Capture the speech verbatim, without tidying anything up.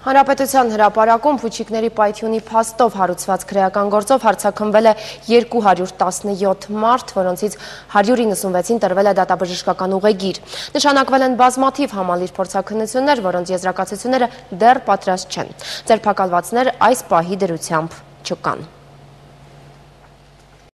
Հանրապետության հրապարակում փուչիկների պայթյունի փաստով հարուցված քրեական գործով հարձակվել է երկու հարյուր տասնյոթ մարդ, որոնցից հարյուր իննսունվեցին տրվել է դատաբժշկական ուղեգիր։ Նշանակվել են բազմաթիվ համալիր փորձաքննություններ, որոնց եզրակացությունները դեռ պատրաստ չեն։ Ձերբակալվածներ այս պահի դրությամբ չկան։